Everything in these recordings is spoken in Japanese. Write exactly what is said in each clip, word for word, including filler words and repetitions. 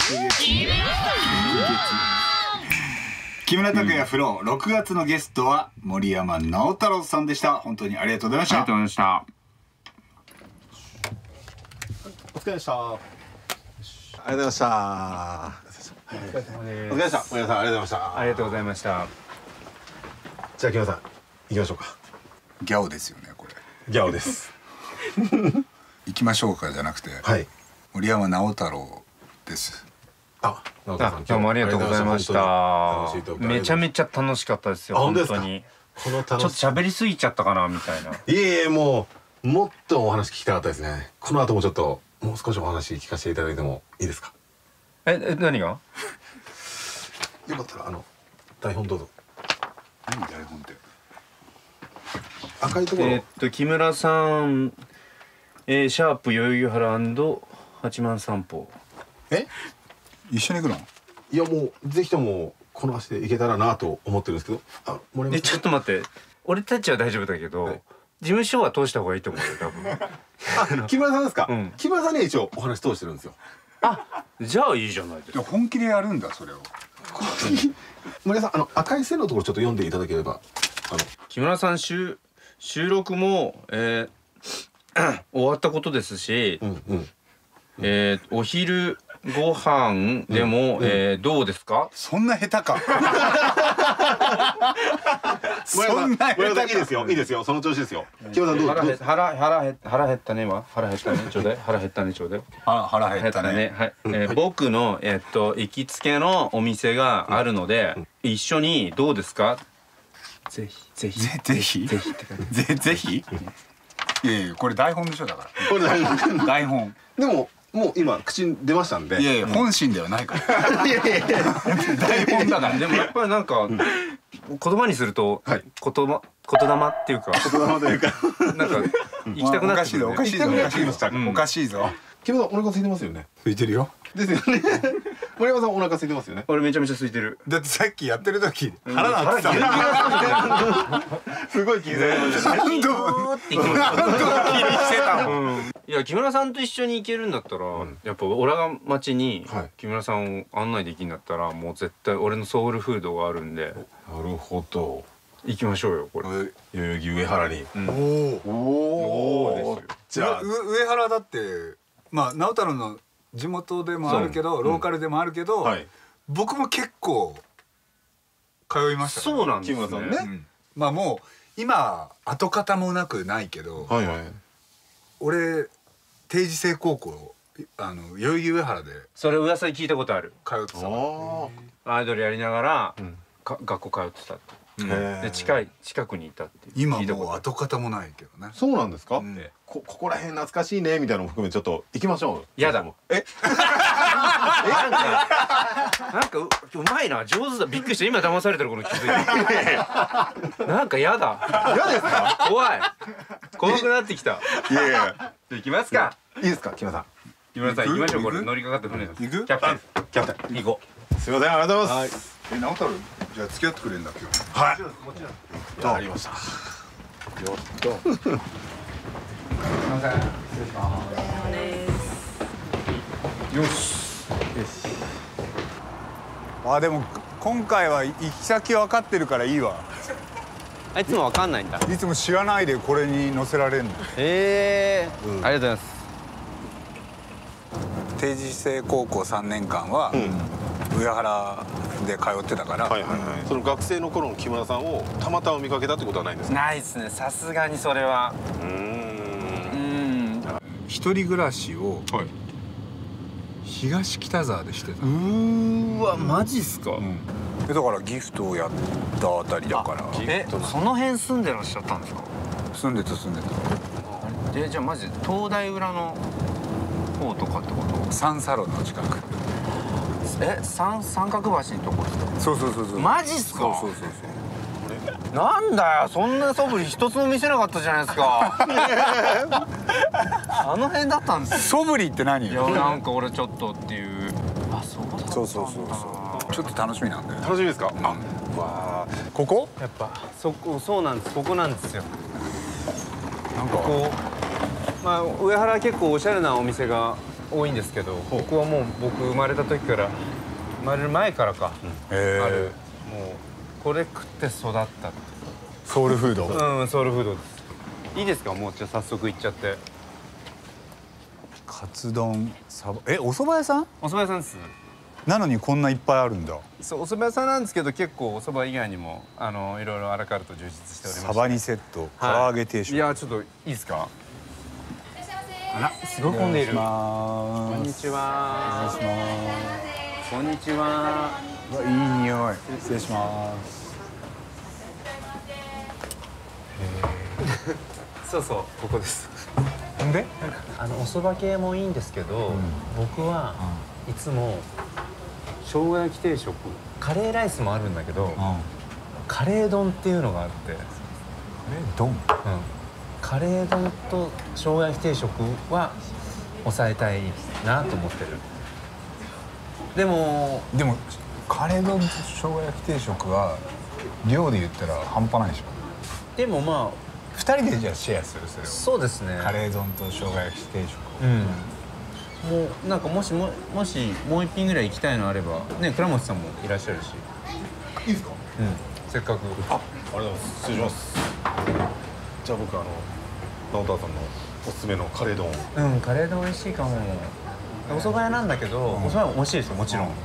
木村拓哉フローろくがつのゲストは森山直太朗さんでした。本当にありがとうございました。 ありがとうございました。 お疲れでした。ありがとうございました。お疲れ様でした。森山さんありがとうございました。 ありがとうございました。 じゃあ木村さん行きましょうか。 ギャオですよねこれ。 ギャオです。 行きましょうかじゃなくて、はい、森山直太朗です。 あ、 直太朗さん今日もありがとうございました。めちゃめちゃ楽しかったですよ。本当に。このちょっと喋りすぎちゃったかなみたいな。 いえいえ、もうもっとお話聞きたかったですね。この後もちょっともう少しお話聞かせていただいてもいいですか。 え、え、何が？ よかったらあの台本どうぞ。 何台本って？ 赤いところ。 えっと木村さん、えー、シャープ代々木原八幡散歩。 え？ 一緒に行くの？ いやもうぜひともこの足で行けたらなと思ってるんですけど。あ、 森山さん。え、ちょっと待って。俺たちは大丈夫だけど、はい、事務所は通した方がいいと思うよ多分。 あ、木村さんですか？うん、木村さんには一応お話通してるんですよ。 あ、じゃあいいじゃないですか。 本気でやるんだそれを。 森山さん、あの赤い線のところちょっと読んでいただければ。あの木村さん収収録も、えー、終わったことですし、うんうん、えー、お昼ご飯でも、うんうん、えー、どうですか？ そんな下手か。 そんな下手か。いいですよ、いいですよ、その調子ですよ。木村さんどう？ 腹腹腹腹減ったねは腹減ったねちょうだい。腹減ったねちょうだい。 腹減ったね。 はい。えー、僕のえー、っと行きつけのお店があるので、うん、一緒にどうですか？ぜひぜひぜひぜひぜぜひ。いやいやこれ台本でしょだから。 これ台本。 でも。もう今口に出ましたんで。 いやいや本心ではないから。いやいやいや台本だから。 でもやっぱりなんか言葉にすると言葉言霊っていうか言霊というかなんか行きたくなってくる。 おかしいぞおかしいぞおかしいぞ。 木村さんお腹空いてますよね。 空いてるよ。 ですよね。森山さんお腹空いてますよね。 俺めちゃめちゃ空いてる。 だってさっきやってる時腹鳴ってた。 すごい気にされました。 何度って気にしてたもん。 いや木村さんと一緒に行けるんだったら、うん、やっぱオラが町に木村さんを案内できるんだったら、もう絶対俺のソウルフードがあるんで。 なるほど。 行きましょうよこれ。 代々木上原に。 うん、おお。おお。じゃあ上原だってまあ直太朗の地元でもあるけど、ローカルでもあるけど、はい、僕も結構通いました、 ね。そうなんですね。 木村さんね。うん、まあもう今跡形もなくないけど、はいはい、俺定時制高校あの代々木上原でそれ噂に聞いたことある。 通ってた。 アイドルやりながら、うん、か学校通ってたって。うん、で近い近くにいたっていう。 今もう跡形もないけどね。 そうなんですか？うん、こここら辺懐かしいねみたいなのも含めちょっと行きましょう。 やだ。 え？ なんかなんか う, うまいな上手だ。びっくりした。今騙されてること気づいて。なんかやだ。 嫌ですか？ 怖い。怖くなってきた。 いやいや。 行きますか。 いいですか木村さん。 木村さん行きましょう。これ乗りかかって船です。 行く？ キャプテン。 キャプテン。 行こう。すみませんありがとうございます。 え直太朗じゃあ付き合ってくれるんだ今日。 はい。もちろん。やりました。やっと。すみません。失礼します。 よし。よし。あでも今回は行き先分かってるからいいわ。 あいつも分かんないんだ。 いつも知らないでこれに乗せられるの。 へえ、うん、ありがとうございます。 定時制高校さんねんかんは、うん、上原で通ってたから、はいはいはい、 その学生の頃の木村さんをたまたま見かけたってことはないんですか？ ないですね、さすがにそれは。うーん、一人暮らしを東北沢でしてた。うーわ、マジっすか？うん、 だからギフトをやったあたりだから。 え、その辺住んでらっしゃったんですか？ 住んでた住んでた。 え、じゃあマジ東大裏の方とかってこと？ サンサロの近く。 え、三三角橋のとこですか？ そうそうそうそう。 マジっすか？ そうそうそうそう。なんだよ、そんな素振り一つも見せなかったじゃないですか。あの辺だったんです。 素振りって何？ いや、なんか俺ちょっとっていう。あ、そうだったんだ。 そうそうそうそう。ちょっと楽しみなんだよ。 楽しみですか？ うん、あ、わあ。ここ？ やっぱそこそうなんです。ここなんですよ。 なんかこう、まあ上原は結構おしゃれなお店が多いんですけど、僕はもう僕生まれた時から生まれる前からか、うん、あるもうこれ食って育ったソウルフード。 うんソウルフードです。いいですか、もうじゃあ早速行っちゃって。 カツ丼サバ、えお蕎麦屋さん？ お蕎麦屋さんです。 なのにこんないっぱいあるんだ。 そうお蕎麦屋さんなんですけど、結構お蕎麦以外にもあのいろいろアラカルト充実しておりまして、 サバにセット、唐揚げ定食、 はい、いやちょっといいですか。あらすごい混んでいる。こんにちは。 お願いします。 こんにちは。 うわいい匂い。失礼します。 そうそうここです。 んで？ あのお蕎麦系もいいんですけど、うん、僕はいつも生姜焼き定食、カレーライスもあるんだけど、うん、カレー丼っていうのがあって。カレー丼？うん。 カレー丼と生姜焼き定食は抑えたいなと思ってる。でもでもカレー丼と生姜焼き定食は量で言ったら半端ないでしょ。 でもまあふたりでじゃあシェアするそれを。 そうですね。 カレー丼と生姜焼き定食。 うん。もうなんかもしももしもう一品ぐらい行きたいのあればね、倉本さんもいらっしゃるし。 いいですか？ うん。せっかく。 あ、ありがとうございます。失礼します。じゃあ僕あの直太さんのおすすめのカレー丼。 うん、カレー丼美味しいかも。お蕎麦屋なんだけど、うん、お蕎麦は美味しいですよもちろん。うん、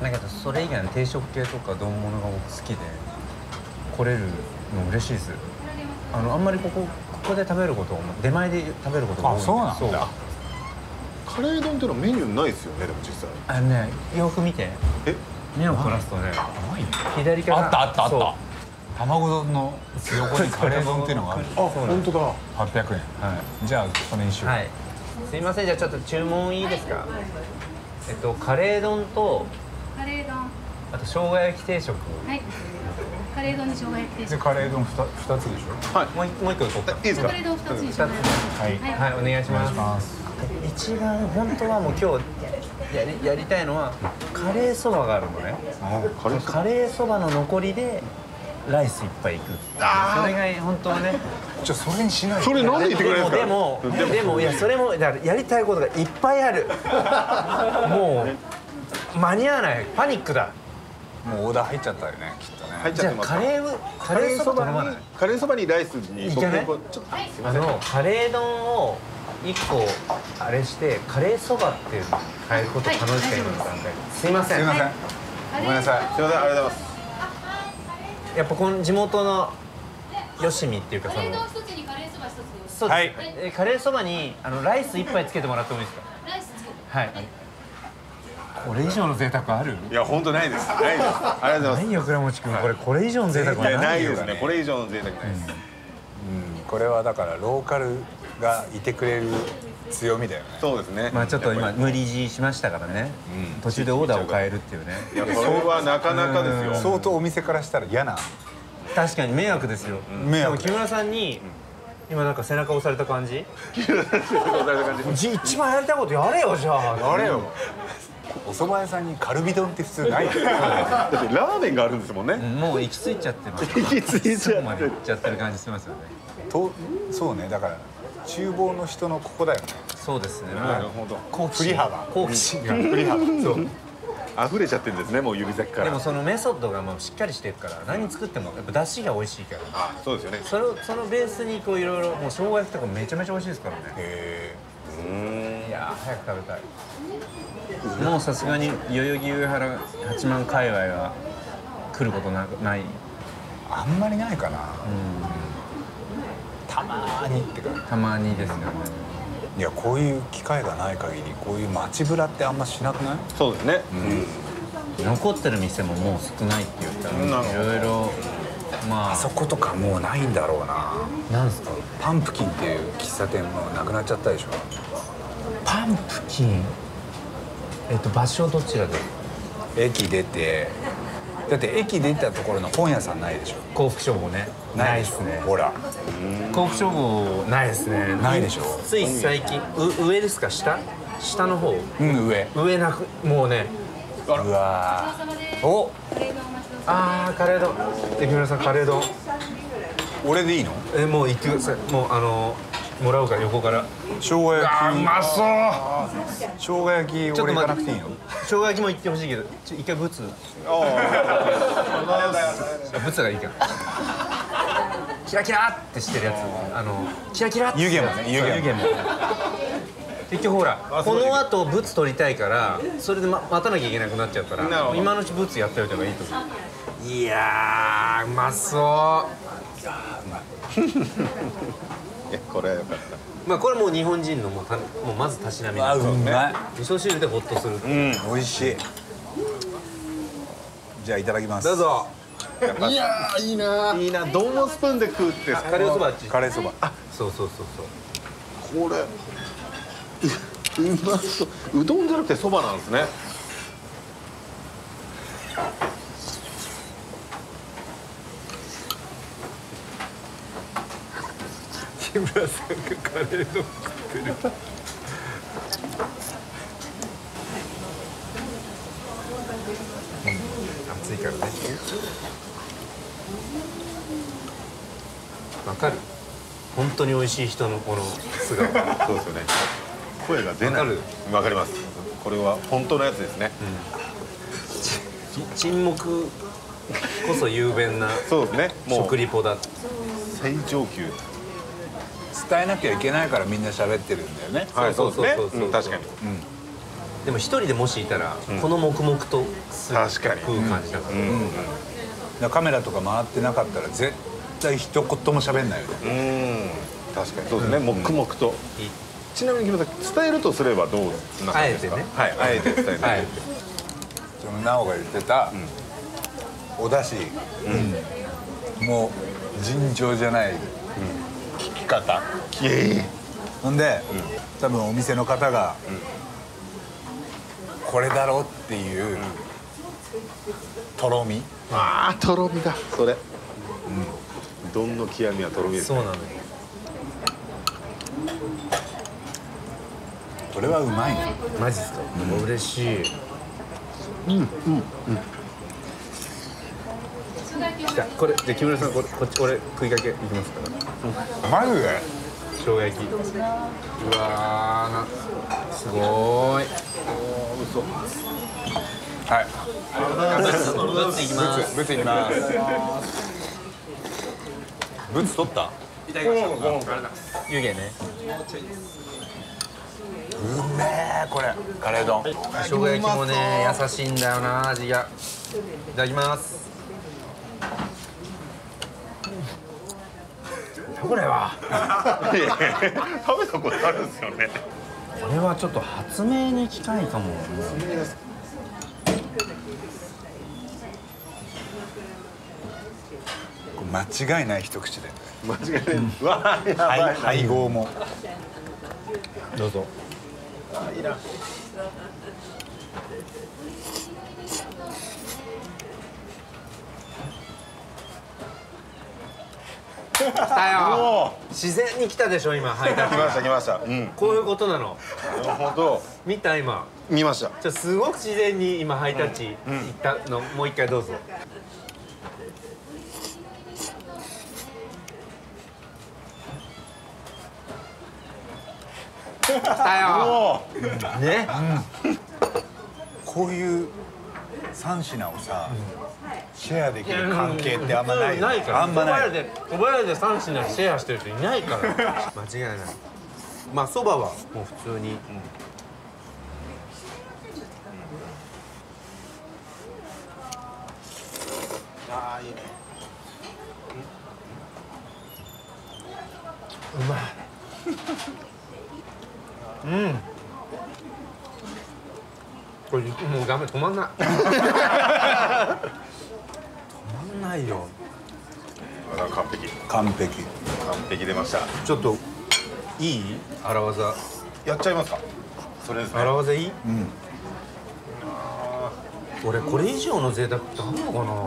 だけどそれ以外の定食系とか丼物が僕好きで来れるの嬉しいです。あのあんまりここここで食べることを出前で食べることが多いんで。 あ、そうなんだ。 カレー丼っていうのはメニューないですよね、でも実際。 あのね、よく見て。え？目を凝らすとね、左から。 あったあったあった。卵丼の横にカレー丼っていうのがある。 あ、本当だ。 はっぴゃくえん。はい。じゃあそれにしよう。はい。 すいません、じゃあちょっと注文いいですか？えっとカレー丼とカレー丼、 あと生姜焼き定食。 はい。カレー丼に生姜焼き定食。 でカレー丼ふた二つでしょ。 はい。もうもう一個いこうか。 いいですか？ カレー丼二つに生姜焼き定食。 はいはい、お願いします。一番本当はもう今日やりやりたいのはカレーそばがあるのね。カレーそばの残りでライスいっぱいいく。それが本当はね。 じゃあそれにしない。 それなんで言ってくれるんですか？ でもでもでもいやそれもだからやりたいことがいっぱいある。もう間に合わない。パニックだ。 もうオーダー入っちゃったよね、きっとね。 入っちゃってます。 じゃあカレーカレーそばにカレーそばにライスにいけない？あのカレー丼を一個あれしてカレーそばっていうの変えること可能ですか？今の段階で。すいません。 すいません。ごめんなさい。 すいません、ありがとうございます。 やっぱこの地元のよしみっていうかその。 カレー丼一つにカレーそば一つで。 そうです。はい。えカレーそばにあのライス一杯つけてもらってもいいですか？ ライスつけて。 はい。これ以上の贅沢ある？ いや本当ないです。ないです。ありがとうございます。 ないよ倉持君、これこれ以上の贅沢はないよ。 ないですね。これ以上の贅沢ないです。 うん、これはだからローカルがいてくれる強みだよね。 そうですね。 まあちょっと今無理強いしまししたからね。途中でオーダーを変えるっていうね。 いやそれはなかなかですよ。 相当お店からしたら嫌な。 確かに迷惑ですよ。 迷惑。 でも木村さんに今なんか背中押された感じ？ 背中押された感じ。 一番やりたいことやれよじゃあ。 やれよ。お蕎麦屋さんにカルビ丼って普通ないよ。 だってラーメンがあるんですもんね。 もう行き着いちゃってます。 行き着いちゃってる。行っちゃってる感じしますよね。 と、そうね。だから厨房の人のここだよね。 そうですね。 なるほど。 好奇振り幅。 好奇心が振り幅。そう。 溢れちゃってるんですね、もう指先から。 でもそのメソッドがもうしっかりしてるから何作ってもやっぱ出汁が美味しいから。 あ、そうですよね。 それをそのベースにこういろいろもう生姜焼きとかめちゃめちゃ美味しいですからね。 へえ。いや早く食べたい。もうさすがに代々木上原八幡界隈は来ることなない。 あんまりないかな。うん。たまーにってか。 たまにですよね。 いやこういう機会がない限りこういう街ぶらってあんましなくない？ そうですね。 うん。残ってる店ももう少ないって言ったらいろいろまあ。 あそことかもうないんだろうな。 なんですか？ パンプキンっていう喫茶店もなくなっちゃったでしょ。 パンプキン。えっと場所どちらで？ 駅出て、だって駅出たところの本屋さんないでしょ。 幸福商法ね。ないですね。 ほら。 幸福商法ないですね。 ないでしょ。 つい最近う上ですか下？下の方。 うん上。 上なくもうね。 うわー。お。 ああカレー丼。木村さんカレー丼。 俺でいいの？ えもう行ってください。もうあのもらうから横から。 生姜焼き。 あ、うまそう。 生姜焼き俺行かなくていいの？ 生姜焼きも行ってほしいけど、ちょ一回ブツ。ブツがいいから。キラキラってしてるやつ。あのキラキラ。 湯気もね。湯気も。 結局ほらこの後ブツ取りたいからそれで待たなきゃいけなくなっちゃったら今のうちブツやっておいた方がいいと思う。いやーうまそう。 いやこれはよかった。 まあこれもう日本人のもうたもうまずたしなみ。 あ、うまい。 味噌汁でホッとする。うん、 美味しい。じゃあいただきます。 どうぞ。 いやーいいな。いいな。丼をスプーンで食うってカレーそば。 カレーそば。 あ、そうそうそうそう。これうまそう。うどんじゃなくてそばなんですね。 木村さんがカレー丼食ってる。暑いからね。わかる。本当に美味しい人のこの素顔。 そうですよね。声が出ない。わかります。これは本当のやつですね。 うん、沈黙こそ雄弁な。 そうですね。 食リポだ。 最上級。 伝えなきゃいけないからみんな喋ってるんだよね。 はい、そうですね。確かに。 でも一人でもしいたらこの黙々と確かに食う感じだから。 カメラとか回ってなかったら絶対一言も喋んないよね。 うん。確かにそうですね。黙々と。ちなみに木村さん伝えるとすればどうな感じですか。はい、あえて伝える。 その直が言ってたお出汁もう尋常じゃない聞き方。ほんで多分お店の方がこれだろうっていうとろみ。 ああとろみだそれ。丼の極みはとろみです。 そうなのよ。 これはうまいね。 マジですか。嬉しい。 うんうんうん。 じゃこれじゃ木村さんこれこっち俺食いかけいきますから。 マジで？ 生姜焼き。うわーなすごーい。 お嘘。 はい。 ブツいきます。 ブツいきます。ブツ取った？ いただきました。湯気ね。 うめえこれカレー丼。 生姜焼きもね優しいんだよな味が。いただきます。これは食べたことあるんですよね。 これはちょっと発明に近いかも。 間違いない一口で。 間違いない。うわーやばい。 配合も。 どうぞ。 あいいな。 来たよ。自然に来たでしょ今ハイタッチ。 来ました来ました。うん。 こういうことなの。 なるほど。 見た今。 見ました。 じゃすごく自然に今ハイタッチいったの、もう一回どうぞ。来たよ。ね。 こういう三品をさ、シェアできる関係ってあんまないよね。 ないから。 あんまない。 小林で三品シェアしてる人いないから。間違いない。まあそばはもう普通に。 ああいいね。 うまい。うん。これもうダメ止まんない。止まんないよ。 完璧。 完璧。 完璧出ました。 ちょっといい？荒技。 やっちゃいますか。それですね。 荒技いい？ うん。 俺これ以上の贅沢ってあるのかな。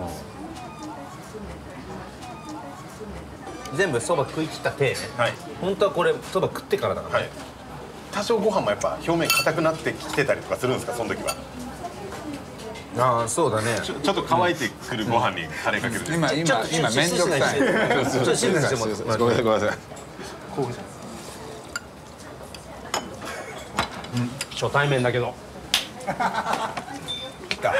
全部そば食い切った手ね。 はい。 本当はこれそば食ってからだからね。 はい。多少ご飯もやっぱ表面硬くなってきてたりとかするんですか、その時は。 ああそうだね。 ちょ、ちょっと乾いてくるご飯にタレかける。 今今今面倒くさい。 ちょっと静かにしてもらって。 ごめんなさいごめんなさい。 い初対面だけど来た。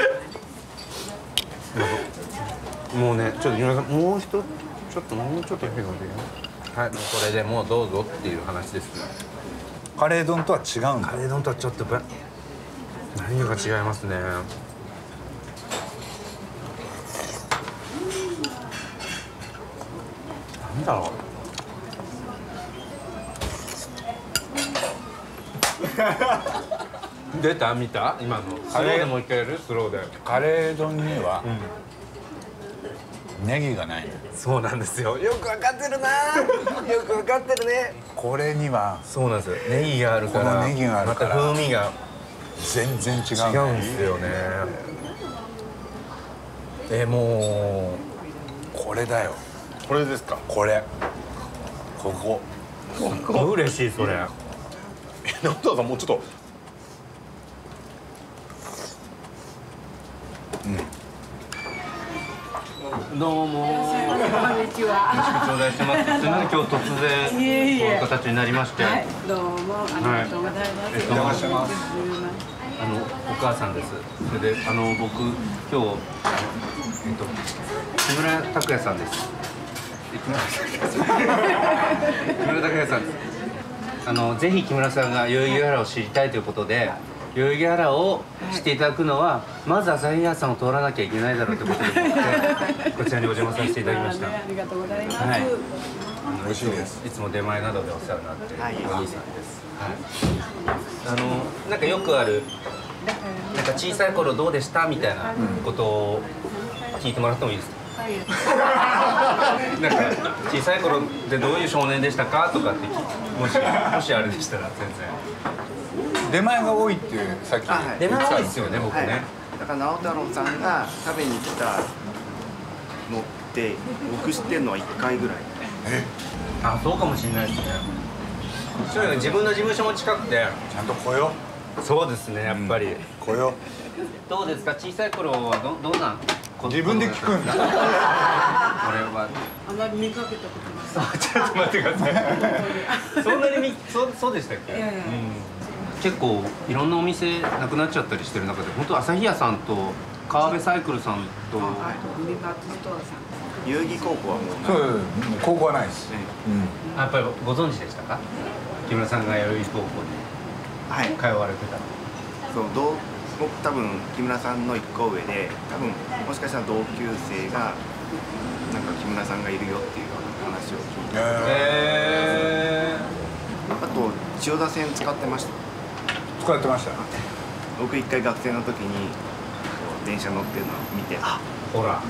もうねちょっと木村さんもう一つちょっともうちょっとだけ飲んでいい？はい、もうこれでもうどうぞっていう話ですね。 カレー丼とは違うんだ。 カレー丼とはちょっとぶ何が違いますね。なんだろう出た見た今のスローでもう一回やるスローで。 カレー丼には、うん、ネギがない。 そうなんですよ。よくわかってるなよくわかってるね。 これにはそうなんですよ。ネギがあるから、 このネギがあるからまた風味が全然違う、ね、 違うんですよね。えもうこれだよ。 これですか。 これここすごい嬉しいそれ。 直太さんもうちょっと。 どうも。こんにちは。頂戴してます。すみません今日突然いえいえこういう形になりまして。 はい、どうもありがとうございます。 えっとお邪魔してます。 あのお母さんです。それであの僕今日えっと木村拓哉さんです。木村木村拓哉さんです。あのぜひ木村さんが代々木原を知りたいということで。代々木原を知っていただくのは、まず朝日屋さんを通らなきゃいけないだろうということで思ってこちらにお邪魔させていただきました。 ありがとうございます。 はい。 美味しいです。 いつも出前などでお世話になっているお兄さんです。はい。あのなんかよくあるなんか小さい頃どうでしたみたいなことを聞いてもらってもいいですか。なんか小さい頃でどういう少年でしたかとかってもしもしあれでしたら全然。 出前が多いってさっき出前多いですよね僕ね、はい、 だから直太朗さんが食べに来たのって僕知ってるのはいっかいぐらい。 えあそうかもしれないですね。そういうの自分の事務所も近くてちゃんと来よ。 そうですねやっぱり、うん、 来よ。 どうですか小さい頃はどどんな自分で聞くんだ。これはあまり見かけたことない。 ちょっと待ってください。そんなにみそそうでしたっけ？いやいや、うん結構いろんなお店なくなっちゃったりしてる中で本当朝日屋さんと川辺サイクルさんと海バットストアさん代々木高校はもうそう高校はないです、 うん、やっぱりご存知でしたか木村さんが代々木高校に通われてた、はい、 そう同僕多分木村さんのいっこ上で多分もしかしたら同級生がなんか木村さんがいるよっていうような話を聞いて、 へー、あと千代田線使ってました。 使ってました。 僕一回学生の時に電車乗ってるのを見て、あ、 ほら、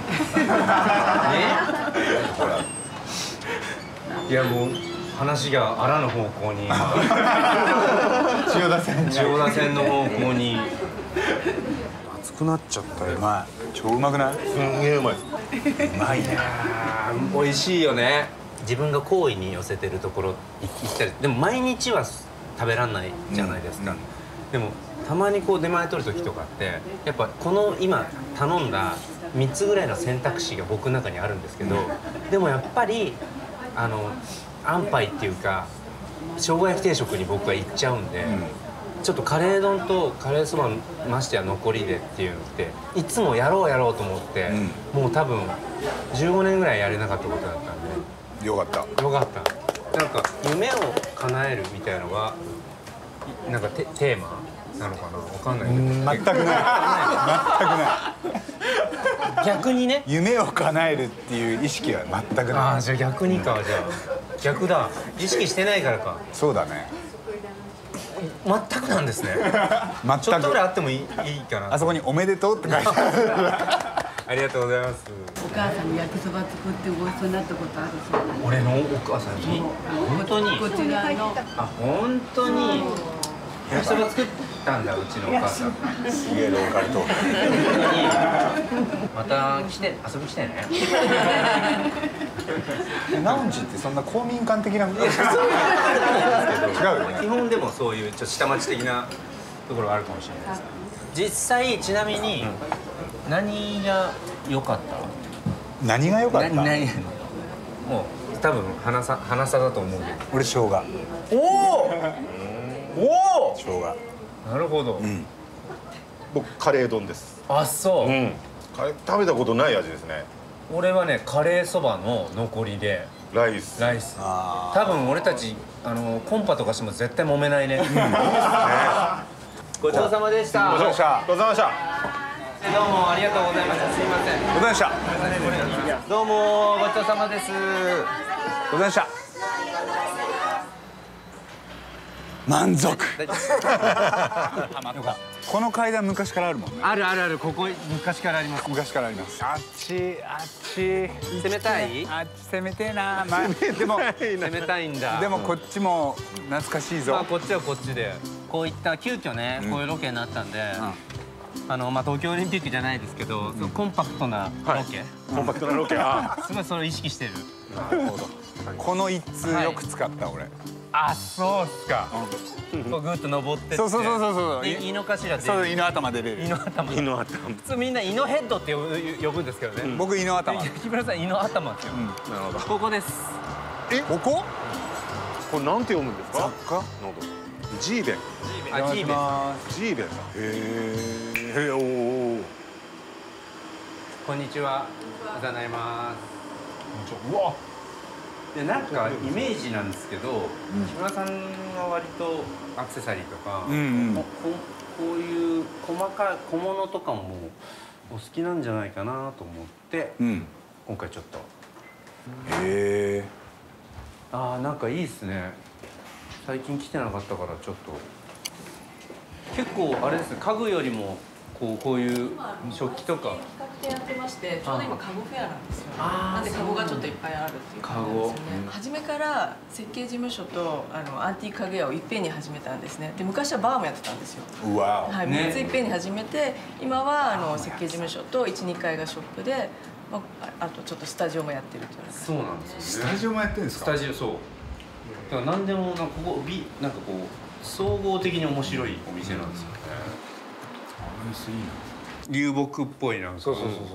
ね、ほら、いやもう話があらぬ方向に、 千代田線、 千代田線の方向に熱くなっちゃったよ。 うまい、超うまくない？ すんげえうまいです。 うまいね。 美味しいよね。自分が好意に寄せてるところ行ったり、でも毎日は食べらんないじゃないですか、うんうん、でもたまにこう出前取る時とかってやっぱこの今頼んだみっつぐらいの選択肢が僕の中にあるんですけど、でもやっぱりあの安牌っていうか生姜焼き定食に僕は行っちゃうんで、うん、ちょっとカレー丼とカレーそばましてや残りでっていうのっていつもやろうやろうと思って、うん、もう多分じゅうごねんぐらいやれなかったことだったんでよかった。 よかった。なんか夢を叶えるみたいのがなんかテテーマなのかな、わかんないけど。 全くない。全くない。 逆にね。 夢を叶えるっていう意識は全くない。 ああ、じゃあ逆にか、じゃあ逆だ。意識してないからか。 そうだね。 全くなんですね。 全く。 ちょっとぐらいあってもいい、いいかな。 あそこにおめでとうって書いてある。 ありがとうございます。 お母さんに焼きそば作ってごちそうになったことあるそう。 俺のお母さんに？本当に？ こちらの。 あ、本当に。焼きそば作ったんだ、うちのお母さん。 すげえローカルトーク。また来て遊び来てね。 ナウンジってそんな公民館的なこと？違うよね。 基本でもそういうちょっと下町的なところがあるかもしれないです。実際ちなみに何が良かった？ 何が良かった？ もう多分花さ花さだと思うけど。 俺生姜。 おお。おお。 生姜。 なるほど。 僕カレー丼です。 あ、そう。 カレー食べたことない味ですね。 俺はね、カレーそばの残りでライス。 ライス。多分俺たちあのコンパとかしても絶対揉めないね。ごちそうさまでした。 ごちそうさまでした。 どうもありがとうございました。すいません。 ございました。 どうもごちそうさまです。 ございました。満足。この階段昔からあるもんね。 あるあるある。ここ昔からあります。 昔からあります。あっちあっち攻めたい？ あっち攻めてえな。まあでも攻めたいんだ。 でもこっちも懐かしいぞ。 まあこっちはこっちでこういった急遽ねこういうロケになったんで、あのまあ東京オリンピックじゃないですけど、コンパクトなロケ。 コンパクトなロケ。 すごいそれを意識してる。 なるほど。この一通よく使った俺。 あ、そうっすか。こうぐっと登ってって。 そうそうそうそうそう。 胃の頭出る。 そう、胃の頭出れる。 胃の頭。 胃の頭。 普通みんな胃のヘッドって呼ぶ呼ぶんですけどね。 僕胃の頭。 木村さん胃の頭って呼ぶ。 なるほど。 ここです。 え、ここ？ これなんて読むんですか？ 雑貨？ ジーベン。 あ、ジーベン。 ジーベンさん。へえ。おお。 こんにちは。お世話になります。 うわ。 でなんかイメージなんですけど、木村さんは割とアクセサリーとか、うんうん、こ, こういう細かい小物とかもお好きなんじゃないかなと思って、うん、今回ちょっと。 へえ。 ああ、なんかいいですね。最近来てなかったからちょっと結構あれですね、家具よりもこうこういう食器とか。 やってまして、ちょうど今カゴフェアなんですよ。なんでカゴがちょっといっぱいあるっていう感じなんですよね。初めから設計事務所とあのアンティーク家具屋をいっぺんに始めたんですね。で昔はバーもやってたんですよ。はい、みっついっぺんに始めて、今はあの設計事務所といち、にかいがショップで、まあ、あとちょっとスタジオもやってるという。 そうなんですよね。スタジオもやってるんですか？ スタジオ、そう。だから何でもなんかここビなんかこう総合的に面白いお店なんですよね。 あ、いいな。 流木っぽいなんか。 そうそうそうそう。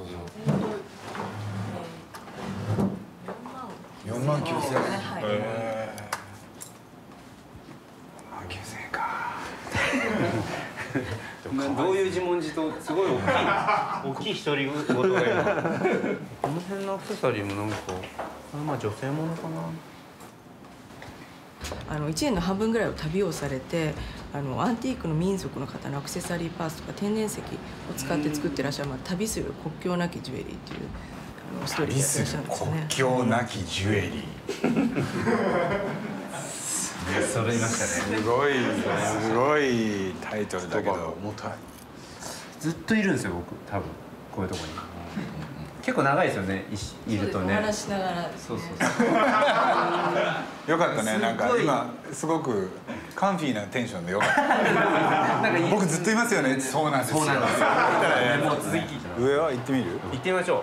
四万九千円。はい。九千円か。 どういう自問自答、すごい大きい大きい独り言が今。この辺のアクセサリーもなんか、まあ女性ものかな。 あのいちねんの半分ぐらいを旅をされて、あのアンティークの民族の方のアクセサリーパーツとか天然石を使って作ってらっしゃる、まあ、旅する国境なきジュエリーっていうあのストーリーでやってらっしゃるんですよね。 国境なきジュエリー。 それ言いましたね。 すごいすごいタイトルだけど重たい。 ずっといるんですよ僕多分こういうところに。結構長いですよね、いるとね。 お話しながら。 そうそうそう。 よかったね、なんか今すごくカンフィーなテンションでよかった。僕ずっといますよね。そうなんですよ。そうなんですよ。 もう続き聞いて。 上は行ってみる？ 行ってみましょ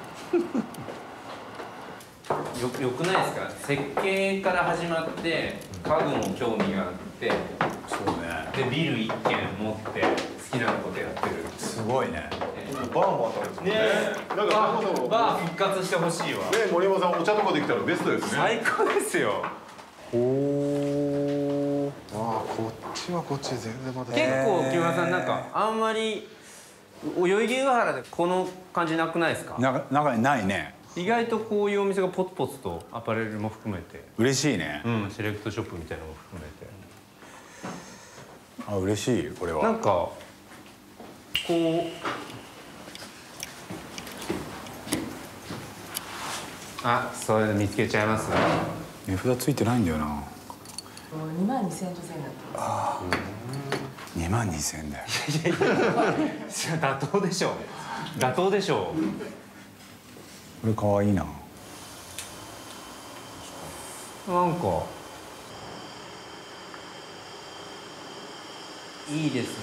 う。よよくないですか？設計から始まって家具も興味があって、 そうね。 でビル一軒持って好きなことやってる。 すごいね。 バーもあったんですね。 なんかバー復活してほしいわ。ね、 森山さんお茶とかできたらベストですね。 最高ですよ。 おお。ああ、こっちはこっちで全然また。 結構木村さんなんかあんまり代々木上原でこの感じなくないですか？ な中にないね。 意外とこういうお店がポツポツとアパレルも含めて。 嬉しいね。 うん、セレクトショップみたいなのも含めて。 あ、嬉しいこれは。 なんかこう。あ、それ見つけちゃいます。 値札ついてないんだよな。 二万二千円と千円だった。 ああ。二万二千円だよ。 いやいや、妥当でしょう。妥当でしょう。 これ可愛いな。 なんか。いいですね。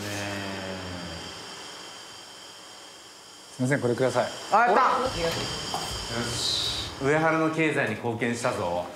すみません、これください。 あ、やった。よし。上原の経済に貢献したぞ。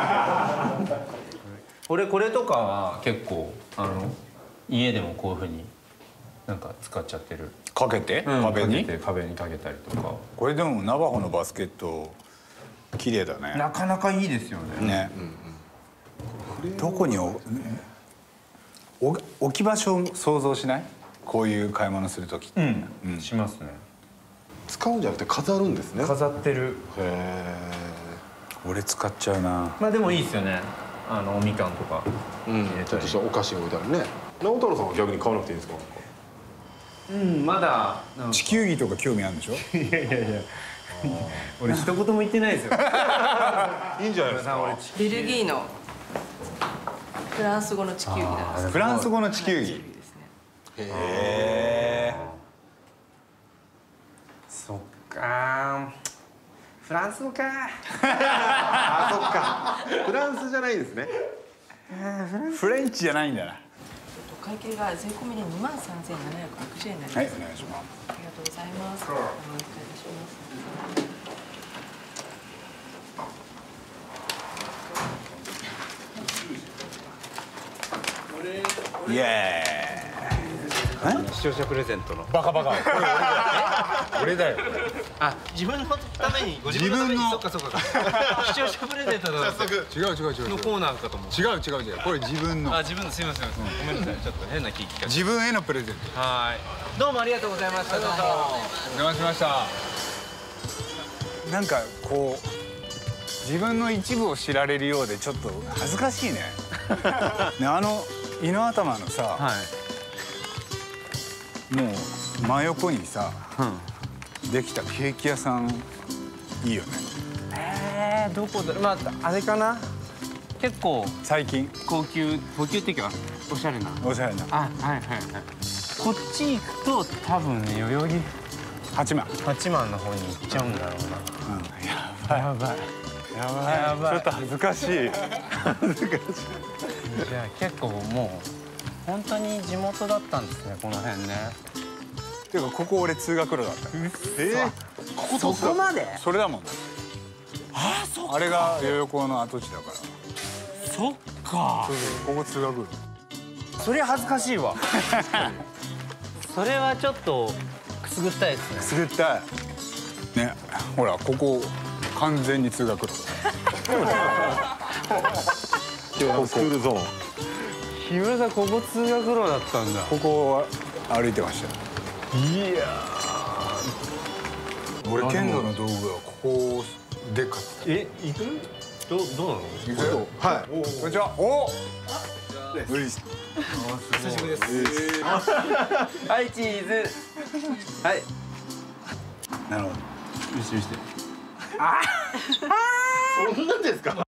これこれとかは結構あの家でもこういうふうになんか使っちゃってる。 かけて、 うん、 壁にかけて壁にかけたりとか。 これでもナバホのバスケット綺麗だね。 なかなかいいですよね。 ね。どこにお置き場所を想像しない？こういう買い物する時。 うん、うん、しますね。 使うんじゃなくて飾るんですね。 飾ってる。 へえ。 俺使っちゃうな。 まあでもいいですよね。あのおみかんとか。 うん。ちょっとしたお菓子を置いてあるね。直太朗さんは逆に買わなくていいんですか？ うん、まだ地球儀とか興味あるんでしょ？ いやいやいや。俺一言も言ってないですよ。 いいんじゃないですか。 ベルギーのフランス語の地球儀なんです。 フランス語の地球儀。へえ。 そっか。フランス語か。 あ、そっか。フランスじゃないですね。 フレンチじゃないんだな。 会計が税込みで二万三千七百六十円になります。 はい、お願いします。 ありがとうございます。お願いいたします。イエーイ。 視聴者プレゼントの。 バカバカ。俺だよ。 あ、自分のために、ご自分のために。そっかそっか。視聴者プレゼントの。 違う違う違う。 のコーナーかと思う。 違う違う違う。これ自分の。 あ、自分のすみません。ごめんなさい。ちょっと変な聞き方。 自分へのプレゼント。 はい。どうもありがとうございました。どうぞ。 お邪魔しました。なんかこう自分の一部を知られるようでちょっと恥ずかしいね。ね、あの胃の頭のさ。はい。もう真横にさ、うん、できたケーキ屋さんいいよね。 ええー、どこだ。まああれかな。結構最近高級高級っていうかおしゃれな。 おしゃれな。 あ、はいはいはい。こっち行くと多分ね代々木八幡八幡の方に行っちゃうんだろうな。 うん、やばいやばいやばいやばい。ちょっと恥ずかしい。恥ずかしい。 じゃあ結構もう。本当に地元だったんですね、この辺ね。 ていうかここ俺通学路だった。 えー、ここそこまで？ それだもん。 ああ、そう。 あれが代々木の跡地だから。 そっか。 ここ通学路。 それ恥ずかしいわ。それはちょっとくすぐったいですね。 くすぐったい。ね、ほらここ完全に通学路。 今日スクールゾーン。 木村さん、ここ通学路だったんだ。 ここは歩いてましたよ。いやー、俺剣道の道具はここで買った。 え、行く？どうどうなの？ 行くよ。はい。こんにちは。お。無理です。 久しぶりです。はい、チーズ。はい。 なるほど。 見して見して。 ああ。そんなんですか。